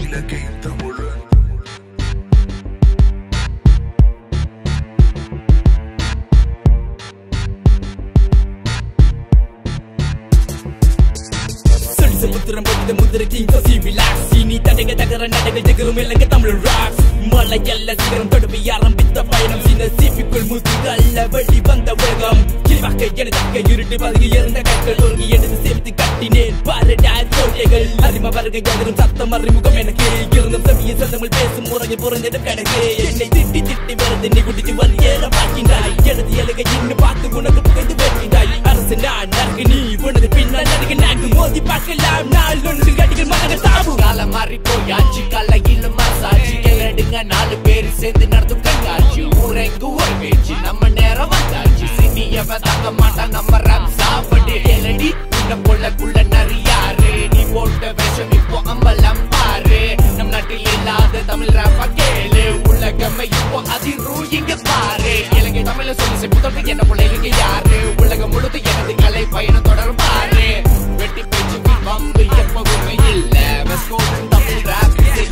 இலங்கை தமிழன் முத்திரம் போட்டு முத்திரை கிங் relax நீ தடக தகர நடக ஜெகரும் இலங்கை தமிழ் ராக்ஸ் மலை எல்ல சிகரம் தொடுவி ஆரம்பித்த பயணம் சின்ன சீப்பிக்குள் முதுகல்ல வெளி வந்த உலகம் கிளிவாக்க எனதாக இருட்டு பதுகி இருந்த கற்கள் ஒருங்கி எடுத்து சேர்த்து கட்டினேன் பாரடாஸ் கோட்டைகள் அறிம வருகை எதிரும் சத்தம் அறிமுகம் எனக்கு இருந்தும் செவிய செல்லமல் பேசும் முறையை புறந்திடம் கிடக்கு என்னை திட்டி திட்டி வருது நீ குடிச்சு வந்து ஏற பார்க்கின்றாய் எனது எலுகை இன்னும் பார்த்து உனக்கு புகைந்து வைக்கின்றாய் அரசு நான் நறுக்கு நீ உனது பின்னால் நறுக்கு நான்கு மோதி பார்க்கலாம் நாள் ஒன்று கடிகள் மனக தாபு காலம் மாறி போயாச்சு கலையில மசாஜி கிளடுங்க 4 பேர் சேர்ந்து நடத்தும் கண்காட்சி ஊரெங்கு ஒரு பேச்சு நம்ம நேரம் வந்தாச்சு சினியவ தாங்க மாட்டான் நம்ம ரப் சாப்பிட்டு கேளடி உன்ன பொள்ளக்குள்ள நிறையாரு நீ போட்ட வேஷம் இப்போ அம்பலம் பாரு நம் நாட்டில் இல்லாத தமிழ் ராப்ப கேளு உலகமே இப்போ அதிரும் இங்க பாரு இலங்கை தமிழ சொல்லி புத்தகம் என்ன போல இலங்கை யாரு உலகம் முழுது எனது கலை பயணம் தொடரும் பாரு வெட்டி பேச்சு பம்பு எப்பவுமே இல்ல தமிழ் ராப்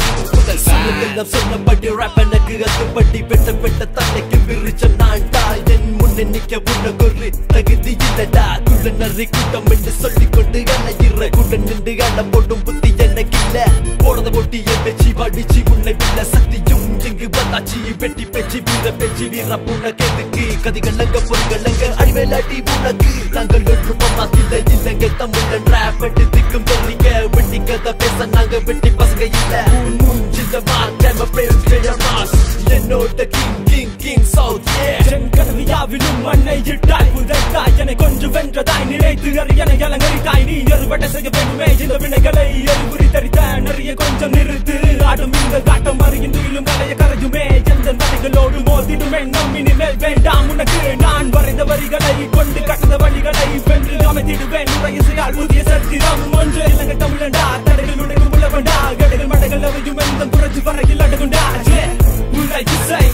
எல்லாம் சொன்னபடி ராப் எனக்கு அதுபடி வெட்ட வெட்ட தன்னைக்கு விரிச்சம் நான் தான் என் முன்னே நிக்க உனக்கு ஒரு தகுதி இல்லடா குள்ள நரி கூட்டம் என்று சொல்லிக்கொண்டு அணையிற கூட நின்று அண்ண போட்டும் புத்தி எனக்கு இல்ல போறத போட்டி என் பேச்சு படிச்சு உன்னை இல்ல சக்தியும் இங்கு வந்தாச்சு வெட்டி பேச்சு வீர புனக்கு எதுக்கு கதிகளங்க பொருள்களங்க அடிவேலாட்டி உனக்கு நாங்கள் ஒன்று மாத்தில இல்லங்க தமிழன் ராப் வெட்டி திக்கும் சொல்லிக்க வெட்டி கதை பேச நாங்க வெட்டி பசங்க இல்ல மூஞ்சில மாற்ற பிரேம் ஜெயமாஸ் என்னோட கிங் சவுத் என் கனவியாவிலும் மண்ணை இட்டாய் புதைத்தாய் என்னை கொஞ்சம் வென்றதாய் நினைத்து அறியனை அலங்கரித்தாய் நீ எருவட்ட செய்ய வேண்டுமே இந்த வினைகளை எரிபுரி தரித்த நிறைய கொஞ்சம் நிறுத்து ஆடும் இந்த காட்டம் அறிகின்றும் கலைய கரையுமே எந்த வரிகளோடு மோதிடுமே நம்மினி மேல் வேண்டாம் உனக்கு நான் வரைந்த வரிகளை கொண்டு கட்டத வழிகளை வென்று அமைத்திடுவேன் உரையிசையால் புதிய சத்திரம் ஒன்று இலங்கை தமிழண்டா தடைகள் உனக்கு உள்ளவண்டா கடைகள் மடைகள் அவையும் எந்த புரட்சி வரையில் அடகுண்டா உரையிசை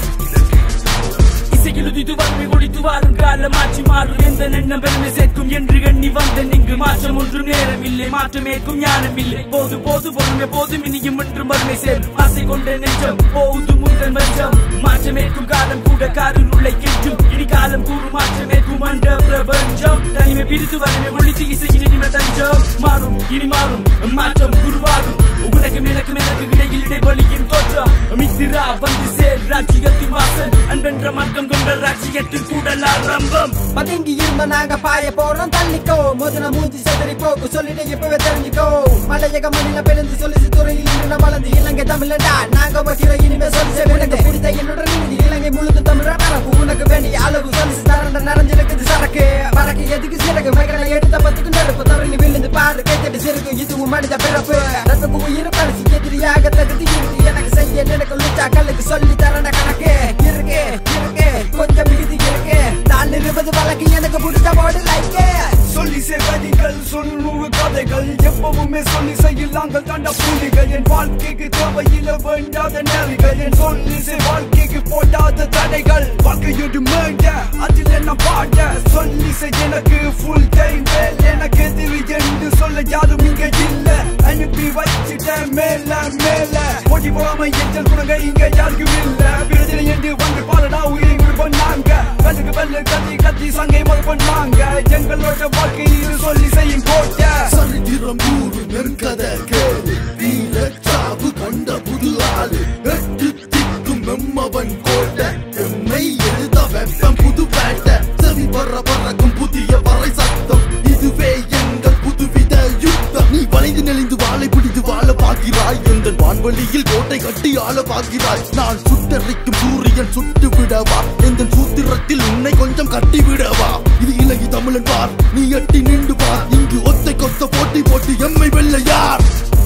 இசையிலுதித்து வறுமை ஒழித்து வாரும் காலம் மாற்றி மாறும் எந்த எண்ணம் பெருமை சேர்க்கும் என்று எண்ணி வந்த நீங்கு மாற்றம் ஒன்றும் நேரம் இல்லை மாற்றமேற்கும் ஞானம் இல்லை போது போது பொறுமை போதும் இனியும் என்றும் வறுமை சேரும் ஆசை கொண்ட நெஞ்சம் போது முந்தன் வஞ்சம் மாற்றமேற்கும் காலம் கூட காரில் உள்ள கெஞ்சும் இனி காலம் கூறும் மாற்றமேற்கும் அண்ட பிரபஞ்சம் தனிமை பிரித்து வறுமை ஒழித்து இசையின் இனிமை தஞ்சம் மாறும் இனி மாறும் மாற்றம் உருவாகும் உனக்கும் எனக்கும் எனக்கு இடையில் இடைவெளியின் தோற்றம் மித்திரா வந்து சேர் ராஜ்யத்தின் வாசல் அன்றென்ற மாற்றம் கொண்ட ராஜ்யத்தின் கூடல் ஆரம்பம் பதுங்கி இருந்த நாங்க பாய போறோம் தள்ளிக்கோ மோதின மூஞ்சி செதறி போக்கு சொல்லிட்டு இப்பவே தெரிஞ்சுக்கோ மலையக மண்ணில பிறந்து சொல்லி துறையில் இன்று வளர்ந்து இலங்கை தமிழண்டா நாங்க வைக்கிற இனிமே சொல்லி எனக்கு பிடித்த என்னோட நீதி இலங்கை முழுது தமிழ பரப்பு உனக்கு வேண்டிய அளவு சொல்லி தரண்ட நிறைஞ்சிருக்குது சரக்கு பறக்கு எதுக்கு சிறகு மகளை எடுத்த பத்துக்கு நெருப்பு தவறி விழுந்து பாரு கைத்தட்டு சிறுக்கு இதுவும் மனித பிறப்பு ரத்தக்கு உயிர் பரிசு எதிரியாக தகுதி இருக்கு எனக்கு செய்ய நினைக்க லுச்சா கல்லுக்கு சொல்லி தரண்ட கணக்கு இருக்கு கொஞ்சம் மிகுதி இருக்கு நான் 20 வழக்கு எனக்கு பிடிச்ச போடு லைக்கு சொல்லி செய்வதிகள் சொல்லுறு கதைகள் எப்பவுமே சொல்லி செய்யலாங்கள் தண்ட புலிகள் என் வாழ்க்கைக்கு தேவையில்லை வேண்டாத நெறிகள் என் சொல்லி செய் வாழ்க்கைக்கு போடாத தடைகள் வாழ்க்கையோடு மேண்ட அதில் என்ன பாட சொல்லி செய் எனக்கு ஃபுல் டைம் வேல் எனக்கு எதிரி என்று சொல்ல யாரும் இங்க இல்ல அனுப்பி வச்சுட்டேன் மேல ஓடி போகாம எச்சல் கொடுங்க இங்க யாருக்கும் இல்ல விருதில என்று வந்து பாலடா உயிரை பண்ணாங்க கல்லுக்கு பல்லு கத்தி சங்கை முதல் பண்ணாங்க எங்களோட வாழ்க்கையில் சொல்லி செய்யும் கோட்டை சரித்திரம் கூறு நெருக்கதை கேளு வீர சாவு கண்ட புது ஆளு எட்டு திக்கும் எம்மவன் கோட்டை எம்மை எழுத வெப்பம் புது பேட்டை செவி பறக்கும் புதிய வரை சத்தம் இதுவே எங்கள் புதுவித யுத்தம் நீ வளைந்து நெளிந்து வாழை பிடித்து வாழ பார்க்கிறாய் எந்த வான்வெளியில் கோட்டை கட்டி ஆள பார்க்கிறாய் நான் சுட்டரிக்கும் சூரியன் சுட்டு விடவா எந்த சூத்திரத்தில் உன்னை கொஞ்சம் கட்டி விடவா இது இலங்கை தமிழன் பார் நீ எட்டி நின்று பார் இங்கு ஒத்தை கொத்த போட்டி போட்டு எம்மை வெல்ல யார்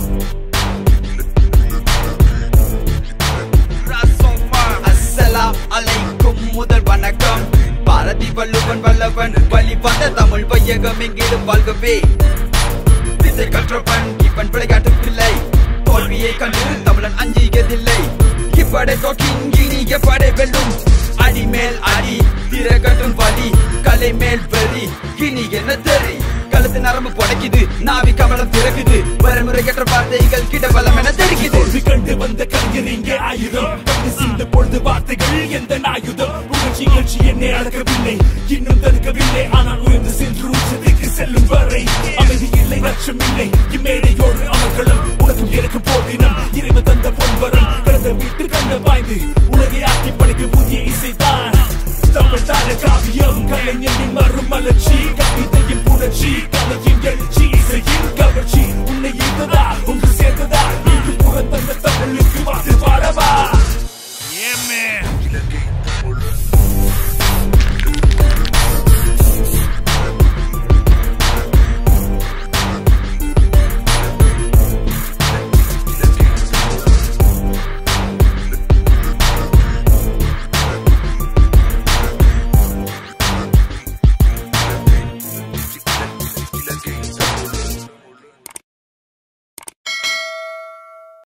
அஸ்ஸலாம் அலைக்கும் முதல் வணக்கம் பாரதி வள்ளுவன் வல்லவன் வழி வந்த தமிழ் வையகம் எங்கிலும் வாழ்கவே வித்தை கற்றவன் இவன் விளையாட்டு பிள்ளை தோல்வியை கண்டு தமிழன் அஞ்சியதில்லை இப்படை தோக்கிங்கினி எப்படை வெல்லும் அடி மேல் அடி திரகட்டும் வலி கலை மேல் வெறி இனி என்ன தெரி கழுத்து நரம்பு புடைக்குது நாவி கவலம் திறக்குது வரமுறையற்ற வார்த்தைகள் கிட்ட பலம் என தெரிக்குது கண்டு வந்த கலைஞர் இங்கே ஆயுதம் கண்டு சிந்து பொழுது வார்த்தைகள் எந்த ஆயுதம் உணர்ச்சி என்னை அடக்கவில்லை இன்னும் தடுக்கவில்லை ஆனால் உயர்ந்து சென்று உச்சத்துக்கு செல்லும் வரை அமைதி இல்லை லட்சம் இல்லை இம்மேடையோடு அமர்களும்